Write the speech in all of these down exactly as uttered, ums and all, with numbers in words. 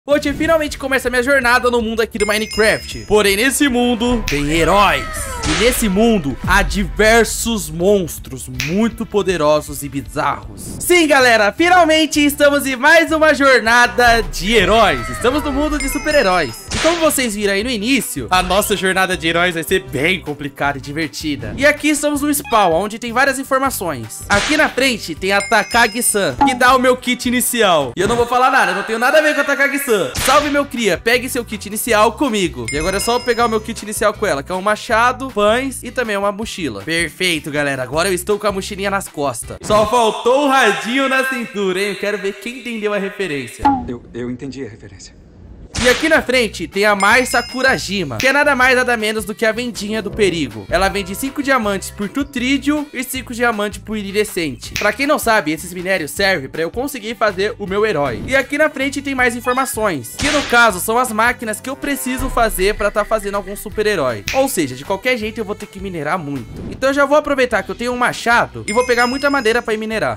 Hoje finalmente começa a minha jornada no mundo aqui do Minecraft. Porém, nesse mundo tem heróis. E nesse mundo há diversos monstros muito poderosos e bizarros. Sim, galera, finalmente estamos em mais uma jornada de heróis. Estamos no mundo de super-heróis. E como vocês viram aí no início, a nossa jornada de heróis vai ser bem complicada e divertida. E aqui estamos no spawn, onde tem várias informações. Aqui na frente tem a Takagi-san, que dá o meu kit inicial. E eu não vou falar nada, eu não tenho nada a ver com a Takagi-san. Salve, meu cria, pegue seu kit inicial comigo. E agora é só eu pegar o meu kit inicial com ela, que é um machado, pães e também uma mochila. Perfeito, galera, agora eu estou com a mochilinha nas costas. Só faltou o radinho na cintura, hein? Eu quero ver quem entendeu a referência. Eu, eu entendi a referência. E aqui na frente tem a Mai Sakurajima, que é nada mais nada menos do que a vendinha do perigo. Ela vende cinco diamantes por tutrídio e cinco diamantes por iridescente. Pra quem não sabe, esses minérios servem pra eu conseguir fazer o meu herói. E aqui na frente tem mais informações, que no caso são as máquinas que eu preciso fazer pra tá fazendo algum super-herói. Ou seja, de qualquer jeito eu vou ter que minerar muito. Então eu já vou aproveitar que eu tenho um machado e vou pegar muita madeira pra ir minerar.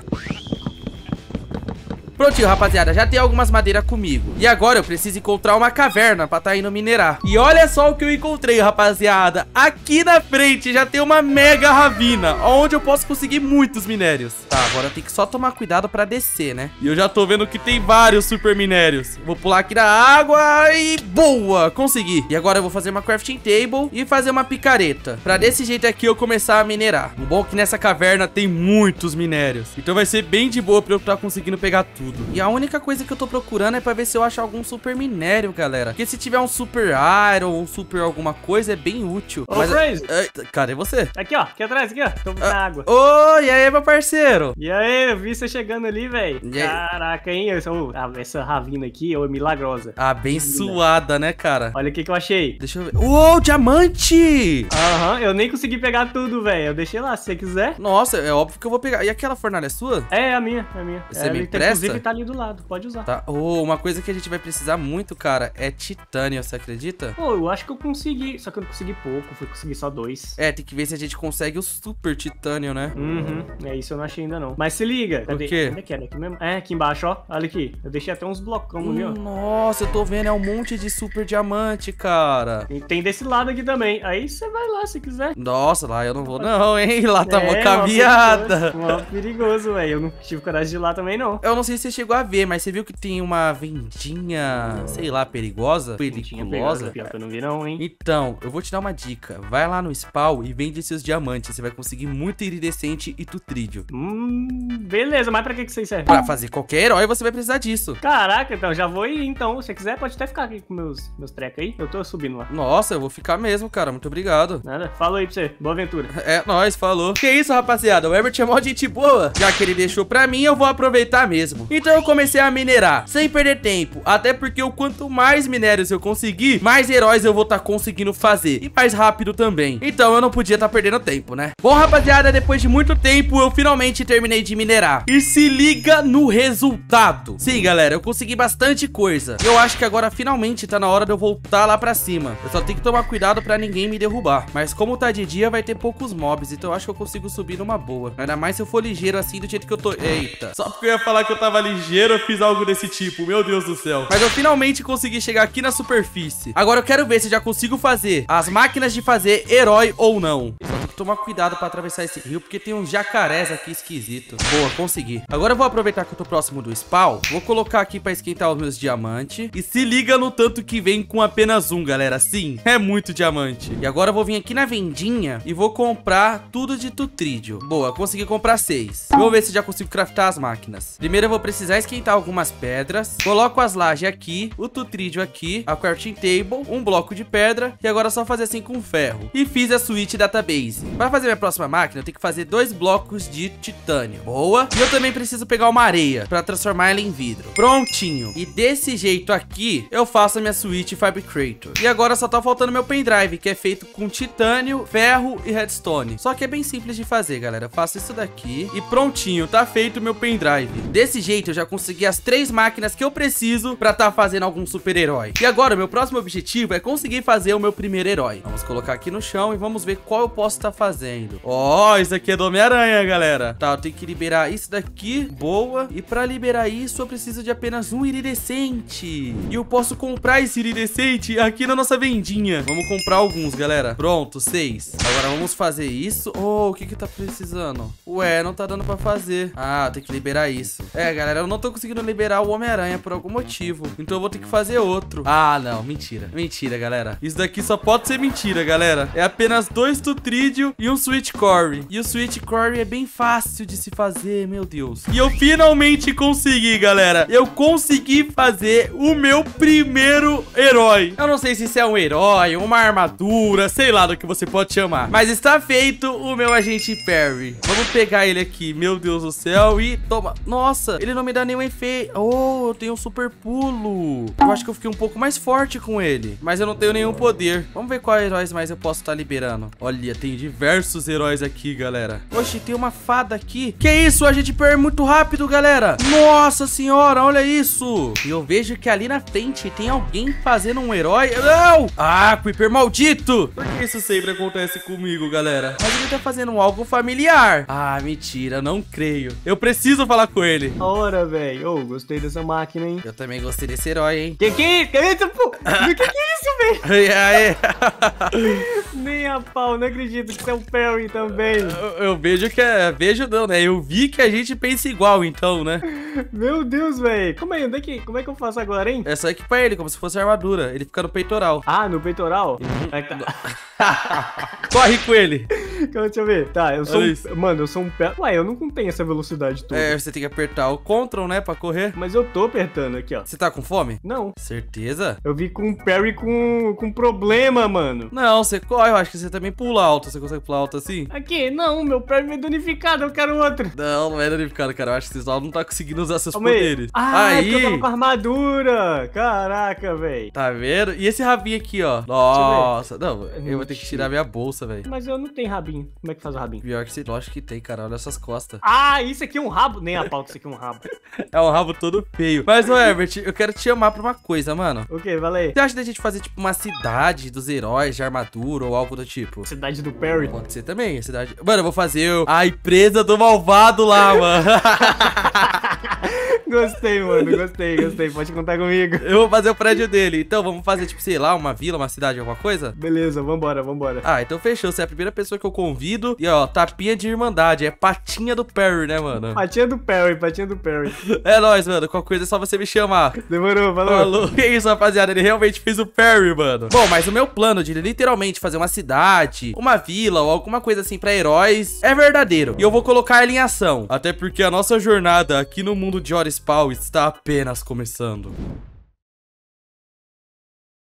Prontinho, rapaziada, já tem algumas madeiras comigo. E agora eu preciso encontrar uma caverna pra tá indo minerar. E olha só o que eu encontrei, rapaziada. Aqui na frente já tem uma mega ravina, onde eu posso conseguir muitos minérios. Tá, agora tem que só tomar cuidado pra descer, né? E eu já tô vendo que tem vários super minérios. Vou pular aqui na água e boa, consegui. E agora eu vou fazer uma crafting table e fazer uma picareta, pra desse jeito aqui eu começar a minerar. O bom é que nessa caverna tem muitos minérios, então vai ser bem de boa pra eu estar conseguindo pegar tudo. E a única coisa que eu tô procurando é pra ver se eu acho algum super minério, galera. Porque se tiver um super iron ou um super alguma coisa, é bem útil. Ô, Mas, Crazy! é, cadê você? Aqui, ó. Aqui atrás, aqui, ó. Tô na Ah, água. Ô, e aí, meu parceiro? E aí, eu vi você chegando ali, velho. E aí? Caraca, hein? Essa, oh, ah, essa ravina aqui, ó, é milagrosa. Abençoada, né, cara? Olha o que que eu achei. Deixa eu ver. Uou, diamante! Aham, eu nem consegui pegar tudo, velho. Eu deixei lá, se você quiser. Nossa, é óbvio que eu vou pegar. E aquela fornalha é sua? É, é a minha, é a minha. Você é, me tá- empresta? Inclusive tá ali do lado, pode usar. Tá. Oh, uma coisa que a gente vai precisar muito, cara, é titânio, você acredita? Pô, eu acho que eu consegui, só que eu não consegui pouco, fui conseguir só dois. É, tem que ver se a gente consegue o super titânio, né? Uhum, é isso eu não achei ainda não. Mas se liga. Cadê? quê? Onde é que era? Aqui mesmo? É, aqui embaixo, ó. Olha aqui. Eu deixei até uns blocão ali, ó. Nossa, eu tô vendo, é um monte de super diamante, cara. E tem desse lado aqui também. Aí você vai lá se quiser. Nossa, lá eu não vou não, hein? Lá tá mó É, caminhada. Mó perigoso, velho. Eu não tive coragem de ir lá também, não. Eu não sei se você chegou a ver, mas você viu que tem uma vendinha, sei lá, perigosa? Tinha Periculosa? pegado, pior que eu não vi não, hein. Então, eu vou te dar uma dica. Vai lá no spawn e vende seus diamantes. Você vai conseguir muito iridescente e tutrídio. Hum, beleza. Mas pra que que você serve? Pra fazer qualquer herói, você vai precisar disso. Caraca, então já vou ir, então. Se você quiser, pode até ficar aqui com meus, meus trecos aí. Eu tô subindo lá. Nossa, eu vou ficar mesmo, cara. Muito obrigado. Nada. Falou aí pra você. Boa aventura. É, nóis, falou. Que isso, rapaziada, o Herbert é mó gente boa. Já que ele deixou pra mim, eu vou aproveitar mesmo. Então eu comecei a minerar, sem perder tempo. Até porque o quanto mais minérios eu conseguir, mais heróis eu vou estar tá conseguindo fazer. E mais rápido também. Então eu não podia estar tá perdendo tempo, né? Bom, rapaziada, depois de muito tempo, eu finalmente terminei de minerar. E se liga no resultado. Sim, galera, eu consegui bastante coisa. Eu acho que agora finalmente tá na hora de eu voltar lá pra cima. Eu só tenho que tomar cuidado pra ninguém me derrubar. Mas como tá de dia, vai ter poucos mobs. Então eu acho que eu consigo subir numa boa. Ainda mais se eu for ligeiro assim, do jeito que eu tô. Eita. Só porque eu ia falar que eu tava ligeiro, eu fiz algo desse tipo. Meu Deus do céu. Mas eu finalmente consegui chegar aqui na superfície. Agora eu quero ver se eu já consigo fazer as máquinas de fazer herói ou não. Eu só tenho que tomar cuidado pra atravessar esse rio, porque tem uns jacarés aqui esquisito. Boa, consegui. Agora eu vou aproveitar que eu tô próximo do spawn. Vou colocar aqui pra esquentar os meus diamantes. E se liga no tanto que vem com apenas um, galera. Sim, é muito diamante. E agora eu vou vir aqui na vendinha e vou comprar tudo de tutrídio. Boa, consegui comprar seis. Vou ver se já consigo craftar as máquinas. Primeiro eu vou precisar esquentar algumas pedras. Coloco as lajes aqui, o tutrídio aqui, a crafting table, um bloco de pedra. E agora é só fazer assim com ferro. E fiz a switch database. Para fazer minha próxima máquina, eu tenho que fazer dois blocos de titânio. Boa. E eu também preciso pegar uma areia para transformar ela em vidro. Prontinho. E desse jeito aqui, eu faço a minha switch fabricator. E agora só tá faltando meu pendrive, que é feito com titânio, ferro e redstone. Só que é bem simples de fazer, galera. Eu faço isso daqui e prontinho, tá feito o meu pendrive. Desse jeito, eu já consegui as três máquinas que eu preciso pra tá fazendo algum super-herói. E agora, o meu próximo objetivo é conseguir fazer o meu primeiro herói. Vamos colocar aqui no chão e vamos ver qual eu posso estar fazendo. Ó, oh, isso aqui é do Homem-Aranha, galera. Tá, eu tenho que liberar isso daqui. Boa. E pra liberar isso, eu preciso de apenas um iridescente. E eu posso comprar esse iridescente aqui na nossa vendinha. Vamos comprar alguns, galera. Pronto, seis. Agora vamos fazer isso. Oh, o que que tá precisando? Ué, não tá dando pra fazer. Ah, tem que liberar isso. É, galera, eu não tô conseguindo liberar o Homem-Aranha por algum motivo. Então eu vou ter que fazer outro. Ah, não, mentira. Mentira, galera. Isso daqui só pode ser mentira, galera. É apenas dois Tutrídeo e um Sweet Core. E o Sweet Core é bem fácil de se fazer, meu Deus. E eu finalmente consegui, galera. Eu consegui fazer o meu primeiro herói. Eu não sei se isso é um herói, uma armadura, sei lá do que você pode chamar. Mas está feito o meu agente Perry. Vamos pegar ele aqui, meu Deus do céu. E toma. Nossa, ele não me dá nenhum efeito. Oh, eu tenho um super pulo. Eu acho que eu fiquei um pouco mais forte com ele. Mas eu não tenho nenhum poder. Vamos ver quais heróis mais eu posso estar liberando. Olha, tem diversos heróis aqui, galera. Oxe, tem uma fada aqui. Que isso, o agente Perry é muito rápido, galera. Nossa senhora, olha isso. E eu vejo que ali na frente tem alguém fazendo um herói. Não! Ah, Creeper maldito. Por que isso sempre acontece comigo, galera? Mas ele tá fazendo algo familiar. Ah, mentira, não creio. Eu preciso falar com ele. Ora, velho. Ô, oh, gostei dessa máquina, hein? Eu também gostei desse herói, hein? Que que é isso? Que é isso, pô? Que que é isso, velho? E aí? Nem a pau, não acredito que você é o Perry também. Eu, eu vejo que é... Vejo não, né? Eu vi que a gente pensa igual, então, né? Meu Deus, velho. Como é, onde é que, como é que eu faço agora, hein? É só equipar ele, como se fosse armadura. Ele fica no peitoral. Ah, no peitoral? É, tá. Corre com ele. Deixa eu ver. Tá, eu sou um... Mano, eu sou um pé. Ué, eu não tenho essa velocidade toda. É, você tem que apertar o Ctrl, né, pra correr. Mas eu tô apertando aqui, ó. Você tá com fome? Não. Certeza? Eu vi com o Perry com, com problema, mano. Não, você corre. Eu acho que você também pula alto. Você consegue pular alto assim? Aqui, não. Meu Perry é danificado. Eu quero outro. Não, não é danificado, cara. Eu acho que você só não tá conseguindo usar seus Calma poderes. Aí. Ah, aí. É que eu tava com armadura. Caraca, velho. Tá vendo? E esse rabinho aqui, ó. Nossa. Não, eu vou ter que tirar minha bolsa, velho. Mas eu não tenho rabinho. Como é que faz o rabinho? Pior que você... Lógico que tem, cara. Olha essas costas. Ah, isso aqui é um rabo. Nem a pauta, isso aqui é um rabo. É um rabo todo feio. Mas, ô, Herbert, eu quero te chamar pra uma coisa, mano. O que? Valeu. Você acha da gente fazer, tipo, uma cidade dos heróis de armadura ou algo do tipo? Cidade do Perry? Pode ser também, a cidade... Mano, eu vou fazer o... a empresa do malvado lá, mano. Gostei, mano. Gostei, gostei. Pode contar comigo. Eu vou fazer o prédio dele. Então, vamos fazer, tipo, sei lá, uma vila, uma cidade, alguma coisa? Beleza, vambora, vambora. Ah, então fechou. Você é a primeira pessoa que eu convido. E, ó, tapinha de irmandade. É patinha do Perry, né, mano? Patinha do Perry, patinha do Perry. É nóis, mano. Qualquer coisa é só você me chamar. Demorou, falou. Falou. Que isso, rapaziada. Ele realmente fez o Perry, mano. Bom, mas o meu plano de literalmente fazer uma cidade, uma vila ou alguma coisa assim pra heróis é verdadeiro. E eu vou colocar ele em ação. Até porque a nossa jornada aqui no mundo de Horispawn está apenas começando.